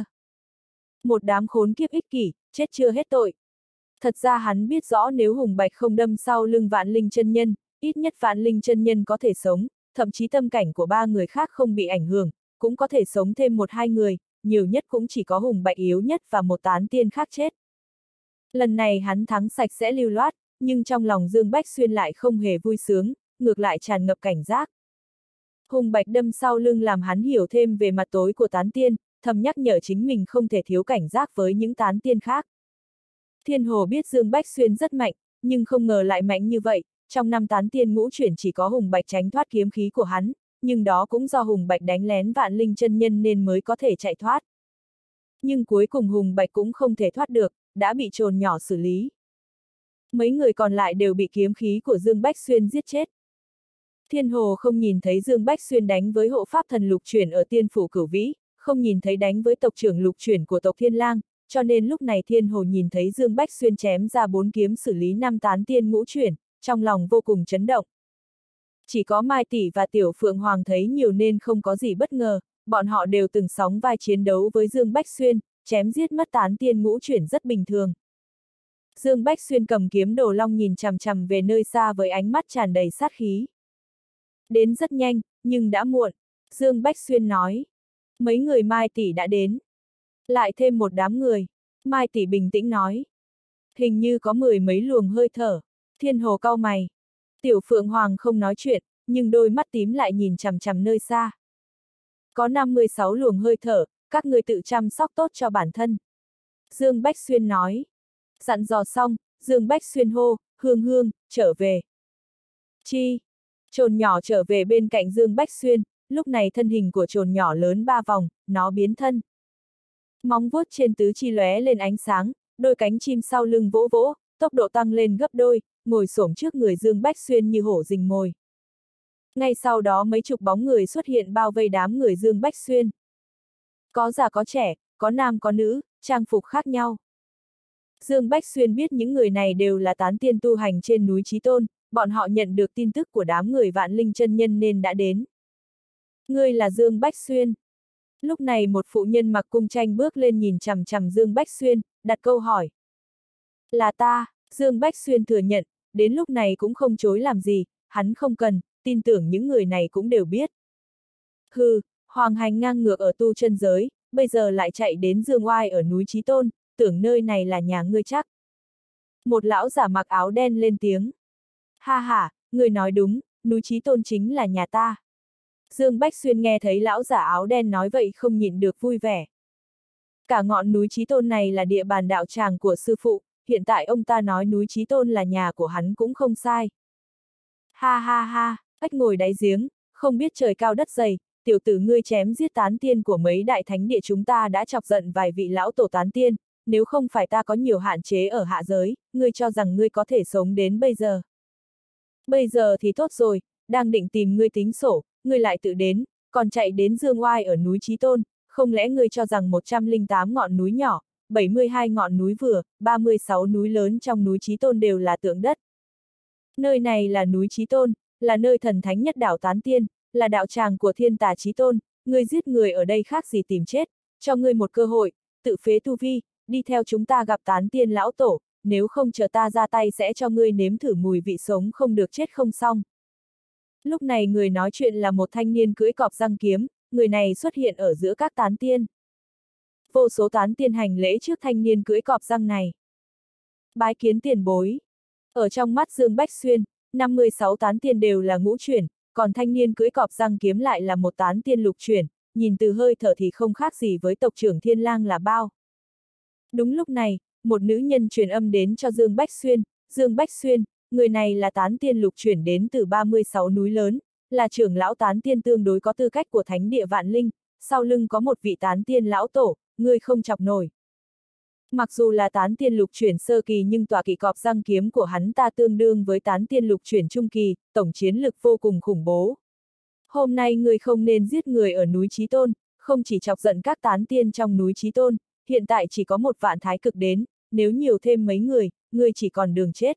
Một đám khốn kiếp ích kỷ, chết chưa hết tội. Thật ra hắn biết rõ nếu Hùng Bạch không đâm sau lưng Vạn Linh chân nhân, ít nhất Vạn Linh chân nhân có thể sống, thậm chí tâm cảnh của 3 người khác không bị ảnh hưởng, cũng có thể sống thêm 1-2 người, nhiều nhất cũng chỉ có Hùng Bạch yếu nhất và một tán tiên khác chết. Lần này hắn thắng sạch sẽ lưu loát, nhưng trong lòng Dương Bách Xuyên lại không hề vui sướng, ngược lại tràn ngập cảnh giác. Hùng Bạch đâm sau lưng làm hắn hiểu thêm về mặt tối của tán tiên, thầm nhắc nhở chính mình không thể thiếu cảnh giác với những tán tiên khác. Thiên Hồ biết Dương Bách Xuyên rất mạnh, nhưng không ngờ lại mạnh như vậy, trong 5 tán tiên ngũ chuyển chỉ có Hùng Bạch tránh thoát kiếm khí của hắn, nhưng đó cũng do Hùng Bạch đánh lén Vạn Linh chân nhân nên mới có thể chạy thoát. Nhưng cuối cùng Hùng Bạch cũng không thể thoát được, đã bị trồn nhỏ xử lý. Mấy người còn lại đều bị kiếm khí của Dương Bách Xuyên giết chết. Thiên Hồ không nhìn thấy Dương Bách Xuyên đánh với hộ pháp thần lục chuyển ở tiên phủ Cửu Vĩ, không nhìn thấy đánh với tộc trưởng lục chuyển của tộc Thiên Lang, cho nên lúc này Thiên Hồ nhìn thấy Dương Bách Xuyên chém ra 4 kiếm xử lý 5 tán tiên ngũ chuyển, trong lòng vô cùng chấn động. Chỉ có Mai Tỷ và Tiểu Phượng Hoàng thấy nhiều nên không có gì bất ngờ, bọn họ đều từng sóng vai chiến đấu với Dương Bách Xuyên, chém giết mất tán tiên ngũ chuyển rất bình thường. Dương Bách Xuyên cầm kiếm Đồ Long nhìn chằm chằm về nơi xa với ánh mắt tràn đầy sát khí. Đến rất nhanh, nhưng đã muộn, Dương Bách Xuyên nói. Mấy người Mai Tỷ đã đến. Lại thêm một đám người. Mai Tỷ bình tĩnh nói. Hình như có 10 mấy luồng hơi thở. Thiên Hồ cau mày. Tiểu Phượng Hoàng không nói chuyện, nhưng đôi mắt tím lại nhìn chằm chằm nơi xa. Có 56 luồng hơi thở, các người tự chăm sóc tốt cho bản thân. Dương Bách Xuyên nói. Dặn dò xong, Dương Bách Xuyên hô, Hương Hương, trở về. Chi? Trồn nhỏ trở về bên cạnh Dương Bách Xuyên, lúc này thân hình của trồn nhỏ lớn 3 vòng, nó biến thân. Móng vuốt trên tứ chi lóe lên ánh sáng, đôi cánh chim sau lưng vỗ vỗ, tốc độ tăng lên gấp đôi, ngồi xổm trước người Dương Bách Xuyên như hổ rình mồi. Ngay sau đó mấy chục bóng người xuất hiện bao vây đám người Dương Bách Xuyên. Có già có trẻ, có nam có nữ, trang phục khác nhau. Dương Bách Xuyên biết những người này đều là tán tiên tu hành trên núi Chí Tôn, bọn họ nhận được tin tức của đám người Vạn Linh chân nhân nên đã đến. Ngươi là Dương Bách Xuyên. Lúc này một phụ nhân mặc cung tranh bước lên nhìn chằm chằm Dương Bách Xuyên, đặt câu hỏi. Là ta, Dương Bách Xuyên thừa nhận, đến lúc này cũng không chối làm gì, hắn không cần, tin tưởng những người này cũng đều biết. Hừ, hoàng hành ngang ngược ở tu chân giới, bây giờ lại chạy đến Dương Oai ở núi Chí Tôn, tưởng nơi này là nhà ngươi chắc. Một lão giả mặc áo đen lên tiếng. Ha ha, người nói đúng, núi Chí Tôn chính là nhà ta. Dương Bách Xuyên nghe thấy lão giả áo đen nói vậy không nhịn được vui vẻ. Cả ngọn núi Chí Tôn này là địa bàn đạo tràng của sư phụ, hiện tại ông ta nói núi Chí Tôn là nhà của hắn cũng không sai. Ha ha ha, ếch ngồi đáy giếng, không biết trời cao đất dày, tiểu tử ngươi chém giết tán tiên của mấy đại thánh địa chúng ta đã chọc giận vài vị lão tổ tán tiên, nếu không phải ta có nhiều hạn chế ở hạ giới, ngươi cho rằng ngươi có thể sống đến bây giờ. Bây giờ thì tốt rồi, đang định tìm ngươi tính sổ, ngươi lại tự đến, còn chạy đến Dương Oai ở núi Chí Tôn, không lẽ ngươi cho rằng 108 ngọn núi nhỏ, 72 ngọn núi vừa, 36 núi lớn trong núi Chí Tôn đều là tượng đất. Nơi này là núi Chí Tôn, là nơi thần thánh nhất đảo tán tiên, là đạo tràng của thiên tà Chí Tôn, ngươi giết người ở đây khác gì tìm chết, cho ngươi một cơ hội, tự phế tu vi, đi theo chúng ta gặp tán tiên lão tổ, nếu không chờ ta ra tay sẽ cho ngươi nếm thử mùi vị sống không được chết không xong. Lúc này người nói chuyện là một thanh niên cưỡi cọp răng kiếm, người này xuất hiện ở giữa các tán tiên. Vô số tán tiên hành lễ trước thanh niên cưỡi cọp răng này. Bái kiến tiền bối. Ở trong mắt Dương Bách Xuyên, 56 tán tiên đều là ngũ chuyển, còn thanh niên cưỡi cọp răng kiếm lại là một tán tiên lục chuyển, nhìn từ hơi thở thì không khác gì với tộc trưởng Thiên Lang là bao. Đúng lúc này, một nữ nhân truyền âm đến cho Dương Bách Xuyên, Dương Bách Xuyên, người này là tán tiên lục chuyển đến từ 36 núi lớn, là trưởng lão tán tiên tương đối có tư cách của thánh địa Vạn Linh, sau lưng có một vị tán tiên lão tổ, người không chọc nổi. Mặc dù là tán tiên lục chuyển sơ kỳ nhưng tọa kỵ cọp răng kiếm của hắn ta tương đương với tán tiên lục chuyển trung kỳ, tổng chiến lực vô cùng khủng bố. Hôm nay ngươi không nên giết người ở núi Chí Tôn, không chỉ chọc giận các tán tiên trong núi Chí Tôn, hiện tại chỉ có một vạn thái cực đến, nếu nhiều thêm mấy người, ngươi chỉ còn đường chết.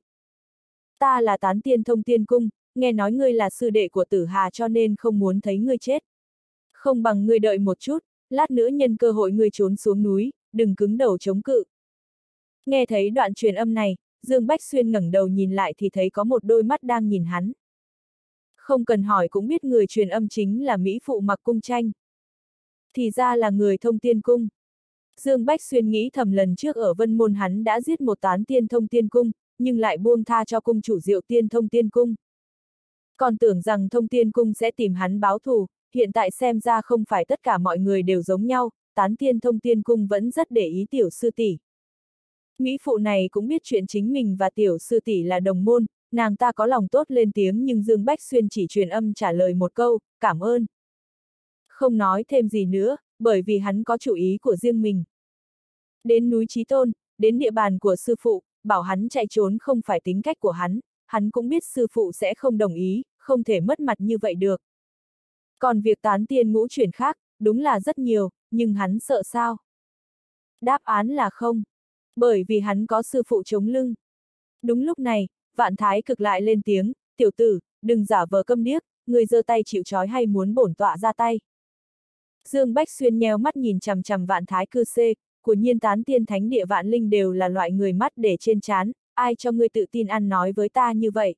Ta là tán tiên Thông Tiên Cung, nghe nói ngươi là sư đệ của Tử Hà cho nên không muốn thấy ngươi chết. Không bằng ngươi đợi một chút, lát nữa nhân cơ hội ngươi trốn xuống núi, đừng cứng đầu chống cự. Nghe thấy đoạn truyền âm này, Dương Bách Xuyên ngẩng đầu nhìn lại thì thấy có một đôi mắt đang nhìn hắn. Không cần hỏi cũng biết người truyền âm chính là Mỹ Phụ Mặc Cung Tranh. Thì ra là người Thông Tiên Cung. Dương Bách Xuyên nghĩ thầm lần trước ở Vân Môn hắn đã giết một tán tiên Thông Tiên Cung, nhưng lại buông tha cho cung chủ Diệu Tiên Thông Tiên Cung. Còn tưởng rằng Thông Tiên Cung sẽ tìm hắn báo thù, hiện tại xem ra không phải tất cả mọi người đều giống nhau, tán tiên Thông Tiên Cung vẫn rất để ý tiểu sư tỷ. Mỹ phụ này cũng biết chuyện chính mình và tiểu sư tỷ là đồng môn, nàng ta có lòng tốt lên tiếng nhưng Dương Bách Xuyên chỉ truyền âm trả lời một câu, cảm ơn. Không nói thêm gì nữa, bởi vì hắn có chủ ý của riêng mình. Đến núi Chí Tôn, đến địa bàn của sư phụ, bảo hắn chạy trốn không phải tính cách của hắn cũng biết sư phụ sẽ không đồng ý, không thể mất mặt như vậy được. Còn việc tán tiên ngũ chuyển khác, đúng là rất nhiều, nhưng hắn sợ sao? Đáp án là không. Bởi vì hắn có sư phụ chống lưng. Đúng lúc này, Vạn Thái Cực lại lên tiếng, tiểu tử, đừng giả vờ câm điếc, người giơ tay chịu trói hay muốn bổn tọa ra tay. Dương Bách Xuyên nheo mắt nhìn chằm chằm Vạn Thái Cư xê, của nhiên tán tiên thánh địa vạn linh đều là loại người mắt để trên trán, ai cho ngươi tự tin ăn nói với ta như vậy?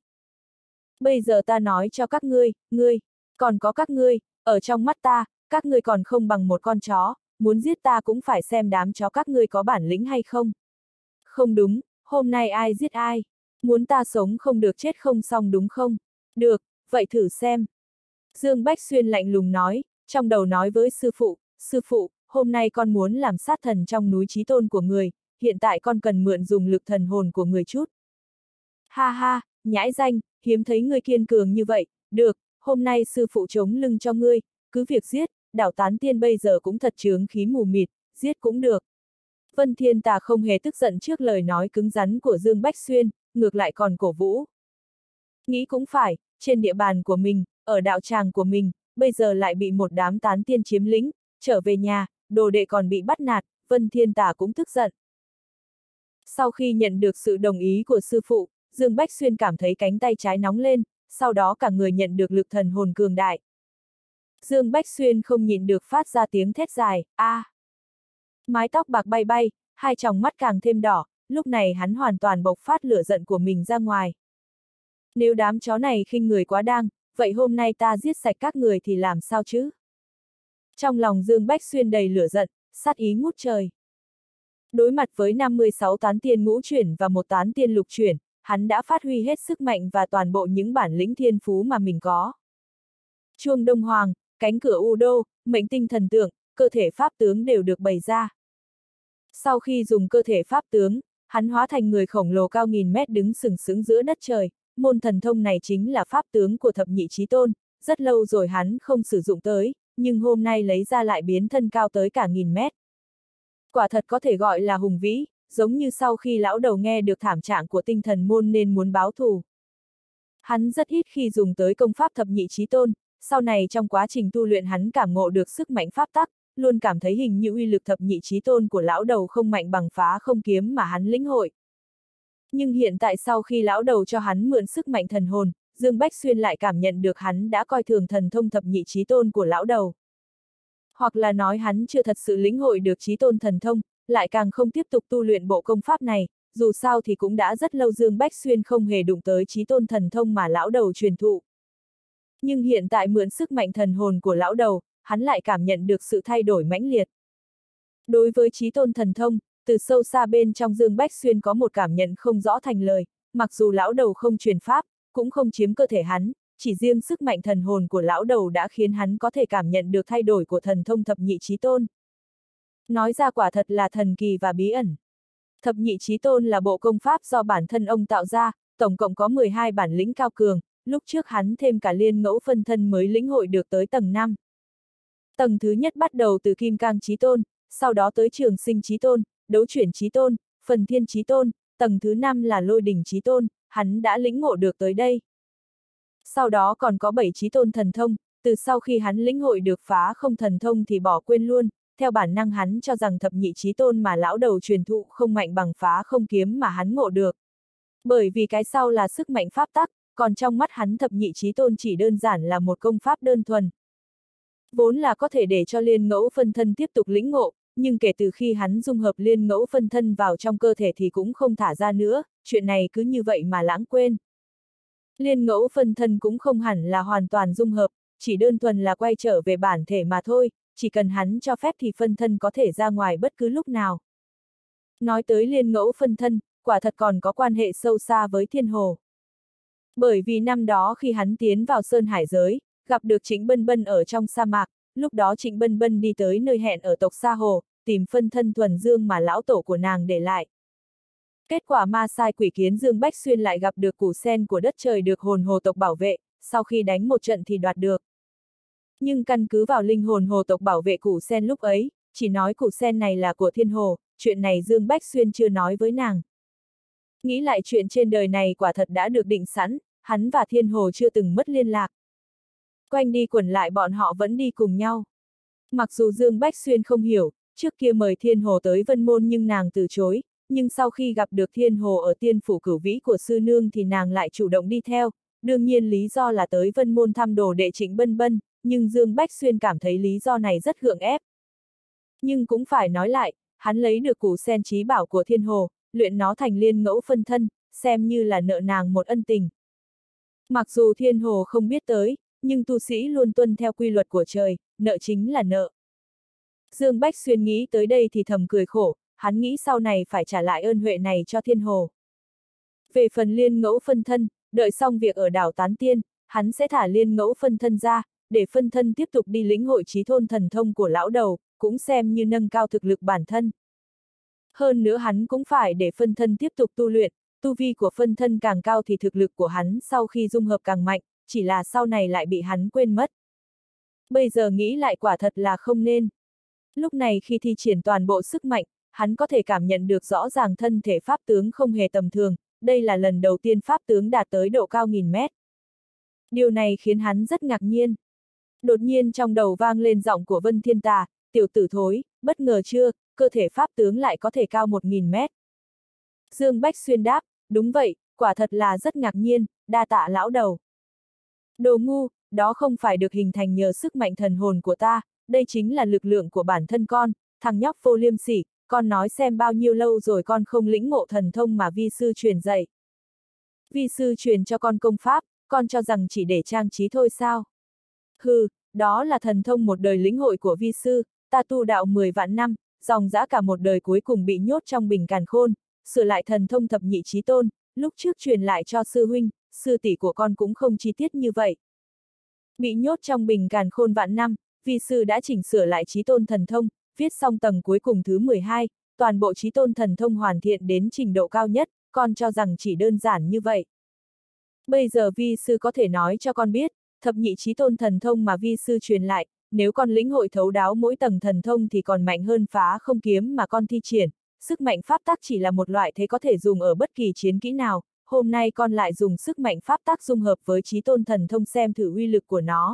Bây giờ ta nói cho các ngươi, còn có các ngươi, ở trong mắt ta, các ngươi còn không bằng một con chó, muốn giết ta cũng phải xem đám chó các ngươi có bản lĩnh hay không. Không đúng, hôm nay ai giết ai? Muốn ta sống không được chết không xong đúng không? Được, vậy thử xem. Dương Bách Xuyên lạnh lùng nói, trong đầu nói với sư phụ, hôm nay con muốn làm sát thần trong núi Chí Tôn của người, hiện tại con cần mượn dùng lực thần hồn của người chút. Ha ha, nhãi danh, hiếm thấy người kiên cường như vậy, được, hôm nay sư phụ chống lưng cho ngươi, cứ việc giết, đảo tán tiên bây giờ cũng thật chướng khí mù mịt, giết cũng được. Vân Thiên Tà không hề tức giận trước lời nói cứng rắn của Dương Bách Xuyên, ngược lại còn cổ vũ. Nghĩ cũng phải, trên địa bàn của mình, ở đạo tràng của mình, bây giờ lại bị một đám tán tiên chiếm lĩnh, trở về nhà, đồ đệ còn bị bắt nạt, Vân Thiên Tà cũng tức giận. Sau khi nhận được sự đồng ý của sư phụ, Dương Bách Xuyên cảm thấy cánh tay trái nóng lên, sau đó cả người nhận được lực thần hồn cường đại. Dương Bách Xuyên không nhịn được phát ra tiếng thét dài, a. Mái tóc bạc bay bay, hai tròng mắt càng thêm đỏ, lúc này hắn hoàn toàn bộc phát lửa giận của mình ra ngoài. Nếu đám chó này khinh người quá đáng, vậy hôm nay ta giết sạch các người thì làm sao chứ? Trong lòng Dương Bách Xuyên đầy lửa giận, sát ý ngút trời. Đối mặt với 56 tán tiên ngũ chuyển và một tán tiên lục chuyển, hắn đã phát huy hết sức mạnh và toàn bộ những bản lĩnh thiên phú mà mình có. Chuông Đông Hoàng, cánh cửa U Đô, mệnh tinh thần tượng, cơ thể pháp tướng đều được bày ra. Sau khi dùng cơ thể pháp tướng, hắn hóa thành người khổng lồ cao nghìn mét đứng sừng sững giữa đất trời, môn thần thông này chính là pháp tướng của thập nhị chí tôn, rất lâu rồi hắn không sử dụng tới, nhưng hôm nay lấy ra lại biến thân cao tới cả nghìn mét. Quả thật có thể gọi là hùng vĩ, giống như sau khi lão đầu nghe được thảm trạng của tinh thần môn nên muốn báo thù. Hắn rất ít khi dùng tới công pháp thập nhị chí tôn, sau này trong quá trình tu luyện hắn cảm ngộ được sức mạnh pháp tắc, luôn cảm thấy hình như uy lực thập nhị chí tôn của lão đầu không mạnh bằng phá không kiếm mà hắn lĩnh hội. Nhưng hiện tại sau khi lão đầu cho hắn mượn sức mạnh thần hồn, Dương Bách Xuyên lại cảm nhận được hắn đã coi thường thần thông thập nhị chí tôn của lão đầu. Hoặc là nói hắn chưa thật sự lĩnh hội được chí tôn thần thông, lại càng không tiếp tục tu luyện bộ công pháp này, dù sao thì cũng đã rất lâu Dương Bách Xuyên không hề đụng tới chí tôn thần thông mà lão đầu truyền thụ. Nhưng hiện tại mượn sức mạnh thần hồn của lão đầu, hắn lại cảm nhận được sự thay đổi mãnh liệt. Đối với chí tôn thần thông, từ sâu xa bên trong Dương Bách Xuyên có một cảm nhận không rõ thành lời, mặc dù lão đầu không truyền pháp, cũng không chiếm cơ thể hắn, chỉ riêng sức mạnh thần hồn của lão đầu đã khiến hắn có thể cảm nhận được thay đổi của thần thông thập nhị chí tôn. Nói ra quả thật là thần kỳ và bí ẩn. Thập nhị chí tôn là bộ công pháp do bản thân ông tạo ra, tổng cộng có 12 bản lĩnh cao cường, lúc trước hắn thêm cả liên ngẫu phân thân mới lĩnh hội được tới tầng 5. Tầng thứ nhất bắt đầu từ Kim Cang Chí Tôn, sau đó tới Trường Sinh Chí Tôn, đấu chuyển chí tôn, phần thiên chí tôn, tầng thứ 5 là lôi đỉnh chí tôn, hắn đã lĩnh ngộ được tới đây. Sau đó còn có 7 chí tôn thần thông, từ sau khi hắn lĩnh hội được phá không thần thông thì bỏ quên luôn, theo bản năng hắn cho rằng thập nhị chí tôn mà lão đầu truyền thụ không mạnh bằng phá không kiếm mà hắn ngộ được. Bởi vì cái sau là sức mạnh pháp tắc, còn trong mắt hắn thập nhị chí tôn chỉ đơn giản là một công pháp đơn thuần. Vốn là có thể để cho liên ngẫu phân thân tiếp tục lĩnh ngộ, nhưng kể từ khi hắn dung hợp liên ngẫu phân thân vào trong cơ thể thì cũng không thả ra nữa, chuyện này cứ như vậy mà lãng quên. Liên ngẫu phân thân cũng không hẳn là hoàn toàn dung hợp, chỉ đơn thuần là quay trở về bản thể mà thôi, chỉ cần hắn cho phép thì phân thân có thể ra ngoài bất cứ lúc nào. Nói tới liên ngẫu phân thân, quả thật còn có quan hệ sâu xa với Thiên Hồ. Bởi vì năm đó khi hắn tiến vào Sơn Hải giới, gặp được Trịnh Bân Bân ở trong sa mạc, lúc đó Trịnh Bân Bân đi tới nơi hẹn ở tộc Sa Hồ, tìm phân thân thuần dương mà lão tổ của nàng để lại. Kết quả ma sai quỷ kiến Dương Bách Xuyên lại gặp được củ sen của đất trời được hồn hồ tộc bảo vệ, sau khi đánh một trận thì đoạt được. Nhưng căn cứ vào linh hồn hồ tộc bảo vệ củ sen lúc ấy, chỉ nói củ sen này là của Thiên Hồ, chuyện này Dương Bách Xuyên chưa nói với nàng. Nghĩ lại chuyện trên đời này quả thật đã được định sẵn, hắn và Thiên Hồ chưa từng mất liên lạc. Quanh đi quẩn lại bọn họ vẫn đi cùng nhau. Mặc dù Dương Bách Xuyên không hiểu, trước kia mời Thiên Hồ tới Vân Môn nhưng nàng từ chối, nhưng sau khi gặp được Thiên Hồ ở tiên phủ cửu vĩ của sư nương thì nàng lại chủ động đi theo, đương nhiên lý do là tới Vân Môn thăm đồ đệ Trịnh Bân Bân, nhưng Dương Bách Xuyên cảm thấy lý do này rất gượng ép. Nhưng cũng phải nói lại, hắn lấy được củ sen trí bảo của Thiên Hồ, luyện nó thành liên ngẫu phân thân, xem như là nợ nàng một ân tình. Mặc dù Thiên Hồ không biết tới, nhưng tu sĩ luôn tuân theo quy luật của trời, nợ chính là nợ. Dương Bách Xuyên nghĩ tới đây thì thầm cười khổ, hắn nghĩ sau này phải trả lại ơn huệ này cho Thiên Hồ. Về phần liên ngẫu phân thân, đợi xong việc ở đảo Tán Tiên, hắn sẽ thả liên ngẫu phân thân ra, để phân thân tiếp tục đi lĩnh hội chí thôn thần thông của lão đầu, cũng xem như nâng cao thực lực bản thân. Hơn nữa hắn cũng phải để phân thân tiếp tục tu luyện, tu vi của phân thân càng cao thì thực lực của hắn sau khi dung hợp càng mạnh, chỉ là sau này lại bị hắn quên mất. Bây giờ nghĩ lại quả thật là không nên. Lúc này khi thi triển toàn bộ sức mạnh, hắn có thể cảm nhận được rõ ràng thân thể pháp tướng không hề tầm thường, đây là lần đầu tiên pháp tướng đạt tới độ cao 1000 mét. Điều này khiến hắn rất ngạc nhiên. Đột nhiên trong đầu vang lên giọng của Vân Thiên Tà, tiểu tử thối, bất ngờ chưa, cơ thể pháp tướng lại có thể cao 1000 mét. Dương Bách Xuyên đáp, đúng vậy, quả thật là rất ngạc nhiên, đa tạ lão đầu. Đồ ngu, đó không phải được hình thành nhờ sức mạnh thần hồn của ta, đây chính là lực lượng của bản thân con, thằng nhóc vô liêm sỉ, con nói xem bao nhiêu lâu rồi con không lĩnh ngộ thần thông mà vi sư truyền dạy. Vi sư truyền cho con công pháp, con cho rằng chỉ để trang trí thôi sao? Hừ, đó là thần thông một đời lĩnh hội của vi sư, ta tu đạo 10 vạn năm, dòng dã cả một đời cuối cùng bị nhốt trong bình càn khôn, sửa lại thần thông thập nhị chí tôn, lúc trước truyền lại cho sư huynh, sư tỷ của con cũng không chi tiết như vậy. Bị nhốt trong bình càn khôn vạn năm, vi sư đã chỉnh sửa lại chí tôn thần thông, viết xong tầng cuối cùng thứ 12, toàn bộ chí tôn thần thông hoàn thiện đến trình độ cao nhất, con cho rằng chỉ đơn giản như vậy. Bây giờ vi sư có thể nói cho con biết, thập nhị chí tôn thần thông mà vi sư truyền lại, nếu con lĩnh hội thấu đáo mỗi tầng thần thông thì còn mạnh hơn phá không kiếm mà con thi triển, sức mạnh pháp tắc chỉ là một loại thế có thể dùng ở bất kỳ chiến kỹ nào, hôm nay con lại dùng sức mạnh pháp tắc dung hợp với chí tôn thần thông xem thử uy lực của nó.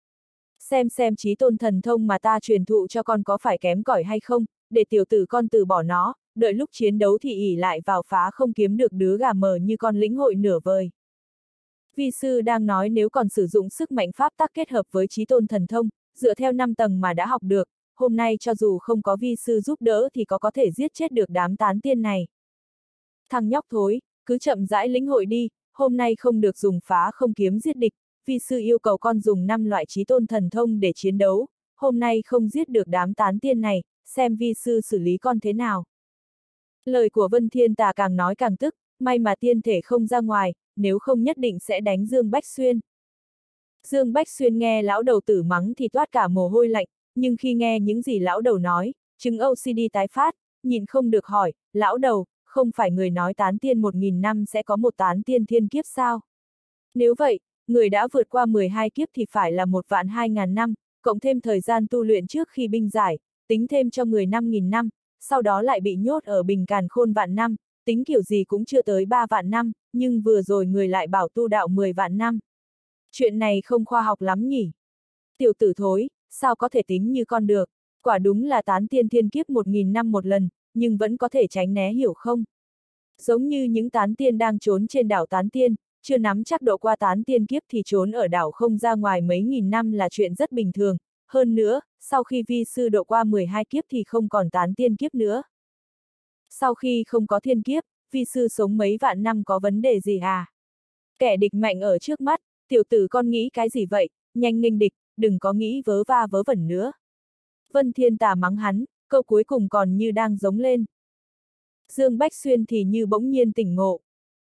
Xem chí tôn thần thông mà ta truyền thụ cho con có phải kém cỏi hay không, để tiểu tử con từ bỏ nó, đợi lúc chiến đấu thì ỷ lại vào phá không kiếm được đứa gà mờ như con lĩnh hội nửa vời. Vi sư đang nói nếu còn sử dụng sức mạnh pháp tắc kết hợp với chí tôn thần thông, dựa theo 5 tầng mà đã học được, hôm nay cho dù không có vi sư giúp đỡ thì có thể giết chết được đám tán tiên này. Thằng nhóc thối, cứ chậm rãi lĩnh hội đi, hôm nay không được dùng phá không kiếm giết địch, vi sư yêu cầu con dùng 5 loại chí tôn thần thông để chiến đấu, hôm nay không giết được đám tán tiên này, xem vi sư xử lý con thế nào. Lời của Vân Thiên Tà càng nói càng tức, may mà tiên thể không ra ngoài, nếu không nhất định sẽ đánh Dương Bách Xuyên. Dương Bách Xuyên nghe lão đầu tử mắng thì toát cả mồ hôi lạnh, nhưng khi nghe những gì lão đầu nói, chứng OCD tái phát, nhịn không được hỏi, lão đầu, không phải người nói tán tiên 1000 năm sẽ có một tán tiên thiên kiếp sao? Nếu vậy, người đã vượt qua 12 kiếp thì phải là 1.200.000 năm, cộng thêm thời gian tu luyện trước khi binh giải, tính thêm cho người 5000 năm, sau đó lại bị nhốt ở bình càn khôn vạn năm, tính kiểu gì cũng chưa tới 3 vạn năm, nhưng vừa rồi người lại bảo tu đạo 10 vạn năm. Chuyện này không khoa học lắm nhỉ? Tiểu tử thối, sao có thể tính như con được? Quả đúng là tán tiên thiên kiếp 1000 năm một lần, nhưng vẫn có thể tránh né hiểu không? Giống như những tán tiên đang trốn trên đảo tán tiên, chưa nắm chắc độ qua tán tiên kiếp thì trốn ở đảo không ra ngoài mấy nghìn năm là chuyện rất bình thường. Hơn nữa, sau khi vi sư độ qua 12 kiếp thì không còn tán tiên kiếp nữa. Sau khi không có thiên kiếp, vi sư sống mấy vạn năm có vấn đề gì à? Kẻ địch mạnh ở trước mắt, tiểu tử con nghĩ cái gì vậy, nhanh nghênh địch, đừng có nghĩ vớ va vớ vẩn nữa. Vân Thiên Tà mắng hắn, câu cuối cùng còn như đang giống lên. Dương Bách Xuyên thì như bỗng nhiên tỉnh ngộ.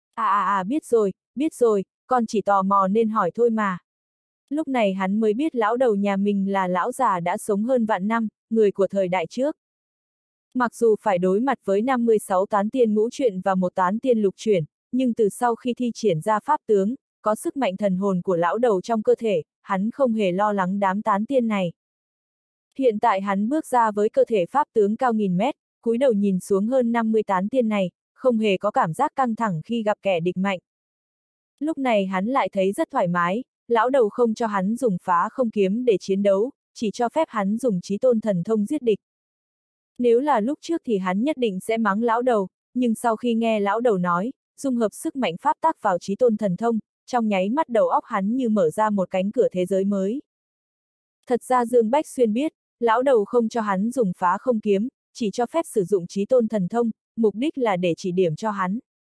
Biết rồi, con chỉ tò mò nên hỏi thôi mà. Lúc này hắn mới biết lão đầu nhà mình là lão già đã sống hơn vạn năm, người của thời đại trước. Mặc dù phải đối mặt với 56 tán tiên ngũ chuyển và một tán tiên lục chuyển, nhưng từ sau khi thi triển ra pháp tướng, có sức mạnh thần hồn của lão đầu trong cơ thể, hắn không hề lo lắng đám tán tiên này. Hiện tại hắn bước ra với cơ thể pháp tướng cao nghìn mét, cúi đầu nhìn xuống hơn 50 tán tiên này, không hề có cảm giác căng thẳng khi gặp kẻ địch mạnh. Lúc này hắn lại thấy rất thoải mái, lão đầu không cho hắn dùng phá không kiếm để chiến đấu, chỉ cho phép hắn dùng chí tôn thần thông giết địch. Nếu là lúc trước thì hắn nhất định sẽ mắng lão đầu, nhưng sau khi nghe lão đầu nói, dung hợp sức mạnh pháp tắc vào chí tôn thần thông, trong nháy mắt đầu óc hắn như mở ra một cánh cửa thế giới mới. Thật ra Dương Bách Xuyên biết, lão đầu không cho hắn dùng phá không kiếm, chỉ cho phép sử dụng chí tôn thần thông, mục đích là để chỉ điểm cho hắn.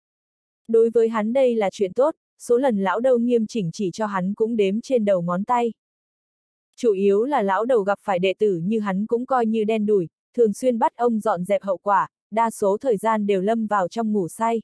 Đối với hắn đây là chuyện tốt, số lần lão đầu nghiêm chỉnh chỉ cho hắn cũng đếm trên đầu ngón tay. Chủ yếu là lão đầu gặp phải đệ tử như hắn cũng coi như đen đủi, thường xuyên bắt ông dọn dẹp hậu quả, đa số thời gian đều lâm vào trong ngủ say.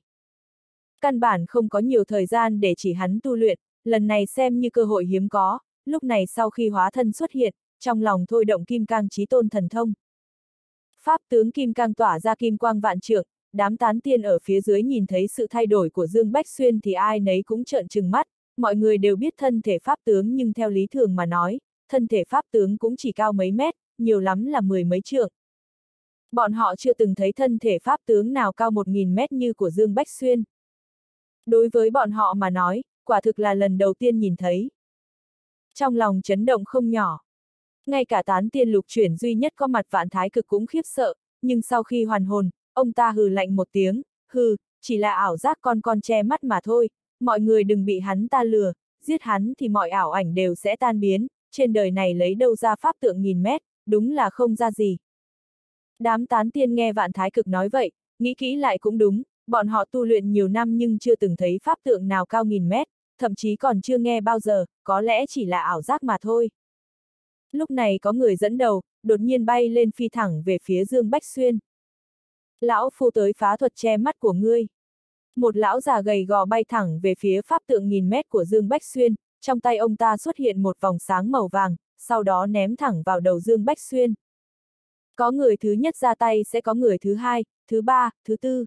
Căn bản không có nhiều thời gian để chỉ hắn tu luyện, lần này xem như cơ hội hiếm có, lúc này sau khi hóa thân xuất hiện, trong lòng thôi động kim cang chí tôn thần thông. Pháp tướng kim cang tỏa ra kim quang vạn trượng, đám tán tiên ở phía dưới nhìn thấy sự thay đổi của Dương Bách Xuyên thì ai nấy cũng trợn trừng mắt, mọi người đều biết thân thể pháp tướng nhưng theo lý thường mà nói, thân thể pháp tướng cũng chỉ cao mấy mét, nhiều lắm là 10 mấy trượng. Bọn họ chưa từng thấy thân thể pháp tướng nào cao 1000 mét như của Dương Bách Xuyên. Đối với bọn họ mà nói, quả thực là lần đầu tiên nhìn thấy. Trong lòng chấn động không nhỏ. Ngay cả tán tiên lục chuyển duy nhất có mặt Vạn Thái Cực cũng khiếp sợ, nhưng sau khi hoàn hồn, ông ta hừ lạnh một tiếng, hừ, chỉ là ảo giác con che mắt mà thôi, mọi người đừng bị hắn ta lừa, giết hắn thì mọi ảo ảnh đều sẽ tan biến, trên đời này lấy đâu ra pháp tượng nghìn mét, đúng là không ra gì. Đám tán tiên nghe Vạn Thái Cực nói vậy, nghĩ kỹ lại cũng đúng, bọn họ tu luyện nhiều năm nhưng chưa từng thấy pháp tượng nào cao nghìn mét, thậm chí còn chưa nghe bao giờ, có lẽ chỉ là ảo giác mà thôi. Lúc này có người dẫn đầu, đột nhiên bay lên phi thẳng về phía Dương Bách Xuyên. Lão phu tới phá thuật che mắt của ngươi. Một lão già gầy gò bay thẳng về phía pháp tượng nghìn mét của Dương Bách Xuyên, trong tay ông ta xuất hiện một vòng sáng màu vàng, sau đó ném thẳng vào đầu Dương Bách Xuyên. Có người thứ nhất ra tay sẽ có người thứ hai, thứ ba, thứ tư.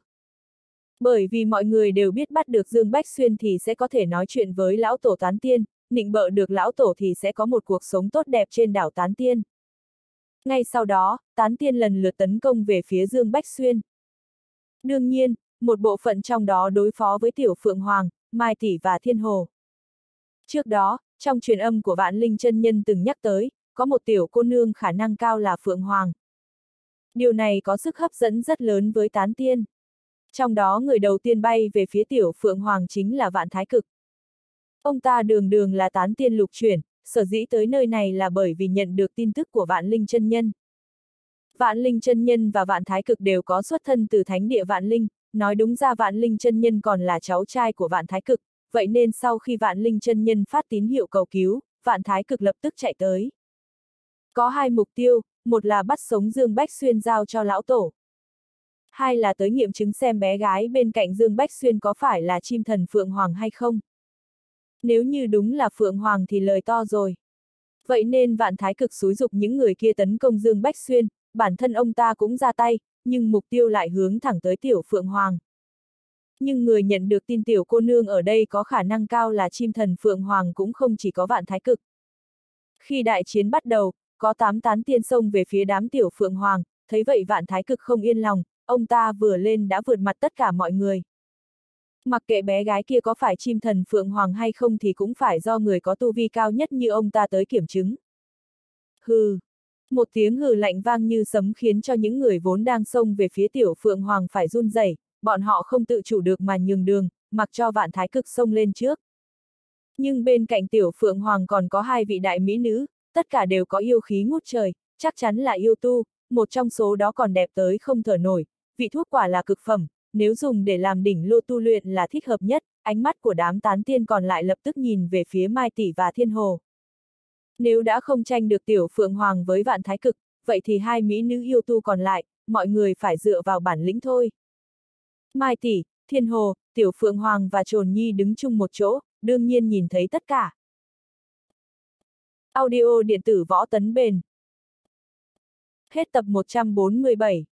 Bởi vì mọi người đều biết bắt được Dương Bách Xuyên thì sẽ có thể nói chuyện với lão tổ tán tiên, nịnh bợ được lão tổ thì sẽ có một cuộc sống tốt đẹp trên đảo tán tiên. Ngay sau đó, tán tiên lần lượt tấn công về phía Dương Bách Xuyên. Đương nhiên, một bộ phận trong đó đối phó với Tiểu Phượng Hoàng, Mai Tỷ và Thiên Hồ. Trước đó, trong truyền âm của Vạn Linh chân nhân từng nhắc tới, có một tiểu cô nương khả năng cao là Phượng Hoàng. Điều này có sức hấp dẫn rất lớn với tán tiên. Trong đó người đầu tiên bay về phía Tiểu Phượng Hoàng chính là Vạn Thái Cực. Ông ta đường đường là tán tiên lục chuyển, sở dĩ tới nơi này là bởi vì nhận được tin tức của Vạn Linh chân nhân. Vạn Linh chân nhân và Vạn Thái Cực đều có xuất thân từ thánh địa Vạn Linh, nói đúng ra Vạn Linh chân nhân còn là cháu trai của Vạn Thái Cực, vậy nên sau khi Vạn Linh chân nhân phát tín hiệu cầu cứu, Vạn Thái Cực lập tức chạy tới. Có hai mục tiêu, một là bắt sống Dương Bách Xuyên giao cho lão tổ. Hai là tới nghiệm chứng xem bé gái bên cạnh Dương Bách Xuyên có phải là chim thần Phượng Hoàng hay không. Nếu như đúng là Phượng Hoàng thì lời to rồi. Vậy nên Vạn Thái Cực xúi giục những người kia tấn công Dương Bách Xuyên, bản thân ông ta cũng ra tay, nhưng mục tiêu lại hướng thẳng tới Tiểu Phượng Hoàng. Nhưng người nhận được tin tiểu cô nương ở đây có khả năng cao là chim thần Phượng Hoàng cũng không chỉ có Vạn Thái Cực. Khi đại chiến bắt đầu, có 8 tán tiên xông về phía đám Tiểu Phượng Hoàng, thấy vậy Vạn Thái Cực không yên lòng, ông ta vừa lên đã vượt mặt tất cả mọi người. Mặc kệ bé gái kia có phải chim thần Phượng Hoàng hay không thì cũng phải do người có tu vi cao nhất như ông ta tới kiểm chứng. Hừ. Một tiếng hừ lạnh vang như sấm khiến cho những người vốn đang xông về phía tiểu Phượng Hoàng phải run rẩy, bọn họ không tự chủ được mà nhường đường, mặc cho Vạn Thái Cực xông lên trước. Nhưng bên cạnh tiểu Phượng Hoàng còn có hai vị đại mỹ nữ, tất cả đều có yêu khí ngút trời, chắc chắn là yêu tu, một trong số đó còn đẹp tới không thở nổi, vị thuốc quả là cực phẩm, nếu dùng để làm đỉnh lô tu luyện là thích hợp nhất, ánh mắt của đám tán tiên còn lại lập tức nhìn về phía Mai Tỷ và Thiên Hồ. Nếu đã không tranh được tiểu Phượng Hoàng với Vạn Thái Cực, vậy thì hai mỹ nữ yêu tu còn lại, mọi người phải dựa vào bản lĩnh thôi. Mai Tỷ, Thiên Hồ, tiểu Phượng Hoàng và Trồn Nhi đứng chung một chỗ, đương nhiên nhìn thấy tất cả. Audio điện tử Võ Tấn Bền. Hết tập 147.